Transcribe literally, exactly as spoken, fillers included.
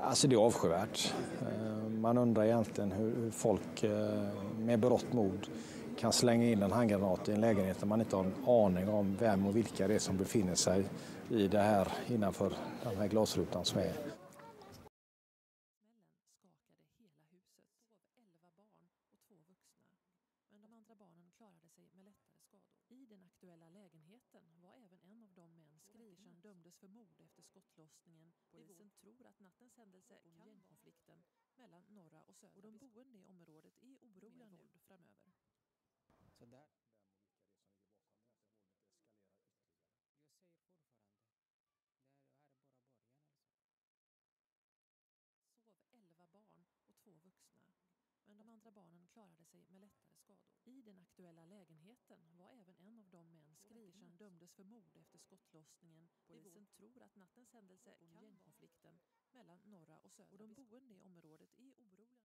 Alltså det är avskyvärt. Man undrar egentligen hur folk med berått mod kan slänga in en handgranat i en lägenhet där man inte har en aning om vem och vilka det är som befinner sig i det här innanför den här glasrutan som är. I den aktuella lägenheten var även en av de män skrivaren dömdes för mord efter skottlossningen. Polisen tror att nattens händelse kan vara gängkonflikten mellan norra och södra. Och de boende i området är oroliga nu framöver. Så där. Sov elva barn och två vuxna. Men de andra barnen klarade sig med lättare skador. I den aktuella lägenheten var även en av de män skrivaren dömdes för mord efter skottlossningen. Polisen tror att nattens händelse kan vara gängkonflikten mellan norra och södra. Och de boende i området